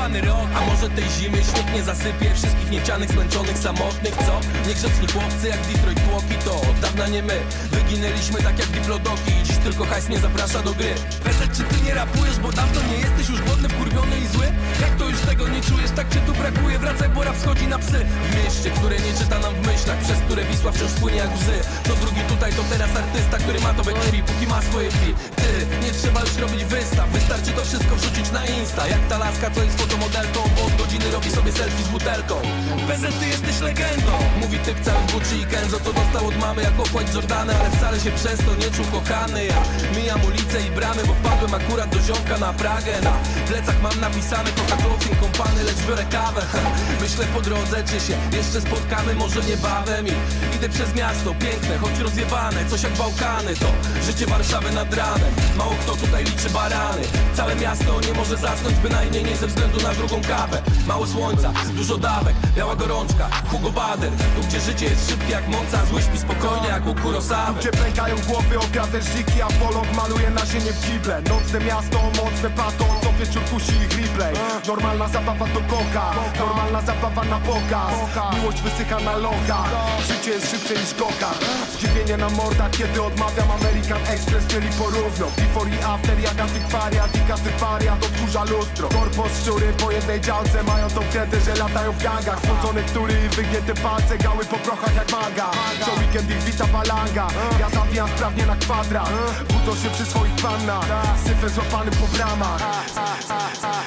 jebany rok. A może tej zimy śnieg nie zasypie wszystkich niechcianych, zmęczonych, samotnych, co? Niegrzeczni chłopcy jak Detroit tłoki, to od dawna nie my. Wyginęliśmy tak jak diplodoki i dziś tylko hajs mnie zaprasza do gry. Weset, czy ty nie rapujesz, bo dawno nie jesteś już głodny, wkurwiony i zły? Jak to już tego nie czujesz, tak cię tu brakuje? Wracaj, bo rap schodzi na psy. W mieście, które nie czyta nam w myślach, przez które Wisła wciąż płynie jak łzy. Co drugi tutaj to teraz artysta, który ma to we krwi, póki ma swoje drzwi. Ty, nie trzeba już robić wystaw, wystarczy to wszystko wrzucić na Insta. Jak ta laska, co jest fotomodelką, bo od godziny robi sobie selfie z butelką. Bezet, ty jesteś legendą, mówi typ cały w Gucci i Kenzo, co dostał od mamy jako White Jordany, ale wcale się przez to nie czuł kochany. Ja mijam ulice i bramy, bo wpadłem akurat do ziomka na Pragę. Na plecach mam napisane Coca-Cola kompany, lecz biorę kawę. Myślę po drodze, czy się jeszcze spotkamy, może niebawem. I idę przez miasto, piękne, choć rozjebane, coś jak Bałkany. To życie Warszawy nad ranem, mało kto tutaj liczy barany. Całe miasto nie może zasnąć, bynajmniej nie ze względu na drugą kawę. Mało słońca, dużo dawek, biała gorączka, Hugo Bader. Tu gdzie życie jest szybkie jak Monza, zły śpi spokojnie jak u Kurosawy. Tu gdzie pękają głowy o krawężniki, a polog maluje na ziemię w kible. Nocne miasto, mocne pato, co wieczór kusi ich replay. Normalna zabawa to koka, normalna zabawa na pokaz. Miłość wysycha na lokach, życie jest szybsze niż kokar. Zdziwienie na mordach, kiedy odmawiam American Express, czyli porówno. Before i after, jak antykwariat i każdy wariat odkurza lustro. Korpo szczury po jednej działce mają tą wtedy, że latają w gangach. Spocone tury i wygięte palce, gały po prochach jak maga. Co weekend ich wita balanga, ja zabijam sprawnie na kwadrat. Budzą się przy swoich pannach, syfem złapany po bramach.